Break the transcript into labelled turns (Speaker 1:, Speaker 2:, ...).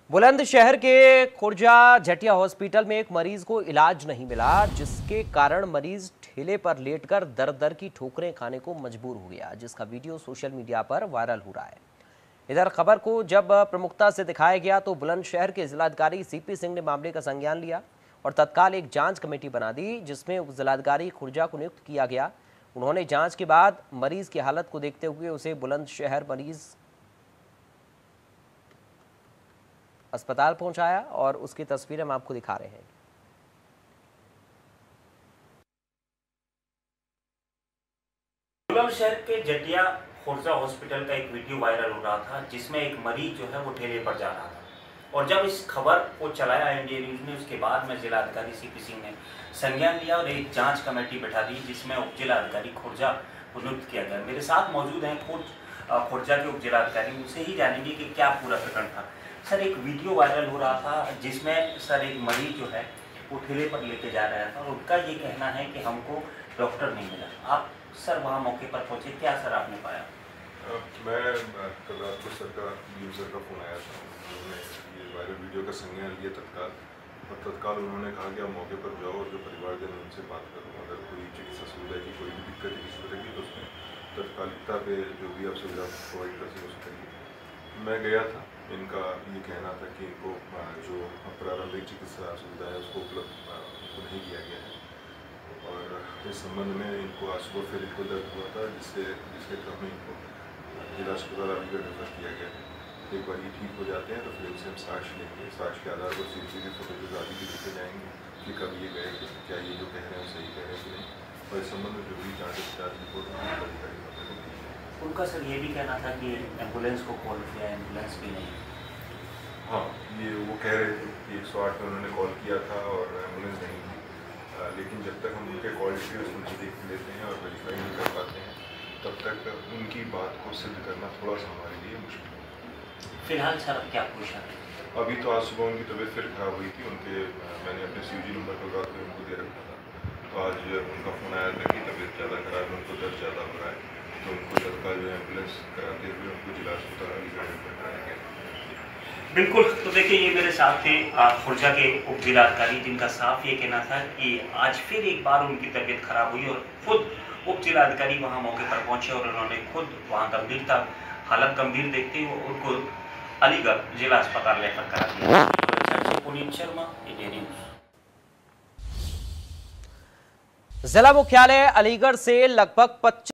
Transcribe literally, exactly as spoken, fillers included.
Speaker 1: बुलंदशहर के खुर्जा झटिया हॉस्पिटल में एक मरीज को इलाज नहीं मिला, जिसके कारण मरीज ठेले पर लेटकर दर दर की ठोकरें खाने को मजबूर हो गया, जिसका वीडियो सोशल मीडिया पर वायरल हो रहा है। इधर खबर को जब प्रमुखता से दिखाया गया तो बुलंदशहर के जिलाधिकारी सीपी सिंह ने मामले का संज्ञान लिया और तत्काल एक जांच कमेटी बना दी, जिसमें उप जिलाधिकारी खुर्जा को नियुक्त किया गया। उन्होंने जांच के बाद मरीज की हालत को देखते हुए उसे बुलंदशहर मरीज अस्पताल पहुंचाया और उसकी तस्वीरें हम आपको दिखा रहे हैं।
Speaker 2: बुलंदशहर के झटिया खुर्जा हॉस्पिटल का एक वीडियो वायरल हो रहा था, जिसमें एक मरीज जो है वो ठेले पर जा रहा था और जब इस खबर को चलाया इंडिया न्यूज ने, उसके बाद में जिलाधिकारी सीपी सिंह ने संज्ञान लिया और एक जांच कमेटी बैठा दी, जिसमें उप जिलाधिकारी खुर्जा को नियुक्त किया गया। मेरे साथ मौजूद हैं खुद खुर्जा के उप जिलाधिकारी, उनसे ही जानेंगे कि क्या पूरा प्रकरण था। सर, एक वीडियो वायरल हो रहा था जिसमें सर एक मरीज जो है वो ठेले पर लेके जा रहा था और उनका ये कहना है कि हमको डॉक्टर नहीं मिला। आप सर वहाँ मौके पर पहुँचे, क्या सर आपने पाया?
Speaker 3: मैं कल रात को सर का यूज़र का फ़ोन आया था, उन्होंने ये वायरल वीडियो का संज्ञान लिया तत्काल और तत्काल उन्होंने कहा कि आप मौके पर जाओ और जो परिवारजन है उनसे बात करो, अगर कोई चिकित्सा सुविधा की कोई भी दिक्कत है किसी तरह की तो उसमें तत्कालिकता पे जो भी आप सुविधा प्रोवाइड कर सके उसको करिए। मैं गया था, इनका ये कहना था कि इनको जो प्रारंभिक चिकित्सा सुविधा है उसको उपलब्ध उनको नहीं किया गया है और इस संबंध में इनको आज सुबह फिर इनको दर्द हुआ था, जिससे जिसके क्रम में इनको जिला अस्पताल अलीगढ़ रेफर किया गया है। एक बार ये ठीक हो जाते हैं तो फिर इनसे हम साक्ष्य लेंगे, साक्ष्य के आधार पर C C T V footage आदि भी देखे जाएंगे कि कब ये गए, क्या ये जो कह रहे हैं सही कह रहे हैं कि नहीं, और इस संबंध में जो भी जाँच जाँच रिपोर्ट अधिकारी
Speaker 2: उनका सर ये भी कहना था कि एम्बुलेंस को कॉल किया, एम्बुलेंस भी नहीं।
Speaker 3: हाँ, ये वो कह रहे थे कि एक सौ आठ में उन्होंने कॉल किया था और एम्बुलेंस नहीं थी, लेकिन जब तक हम उनके कॉल डिटेल्स उनसे देख लेते हैं और वेरीफाई नहीं कर पाते हैं तब तक उनकी बात को सिद्ध करना थोड़ा सा हमारे लिए मुश्किल है।
Speaker 2: फिलहाल सर क्या पूछा?
Speaker 3: अभी तो आज सुबह उनकी तबीयत फिर खराब हुई थी, उनके मैंने अपने सी जी नंबर पर रात में उनको दे रखा था, तो आज उनका फ़ोन आया था कि तबीयत ज़्यादा खराब है, उनको दर्द ज़्यादा हो रहा है, तो उनको तत्काल जो एम्बुलेंस कराते हुए उनको जिला अस्पताल अलीगढ़ रेफर कराया गया।
Speaker 2: बिल्कुल, तो देखिए ये मेरे साथ थे खुर्जा के उप जिलाधिकारी, जिनका साफ ये कहना था कि आज फिर एक बार उनकी तबीयत खराब हुई और खुद उप जिलाधिकारी वहाँ मौके पर पहुंचे और उन्होंने खुद वहाँ गंभीरता हालत गंभीर देखते हुए उनको अलीगढ़ जिला अस्पताल रेफर करा दिया। Puneet Sharma, India news.
Speaker 1: जिला मुख्यालय अलीगढ़ से लगभग पच्चीस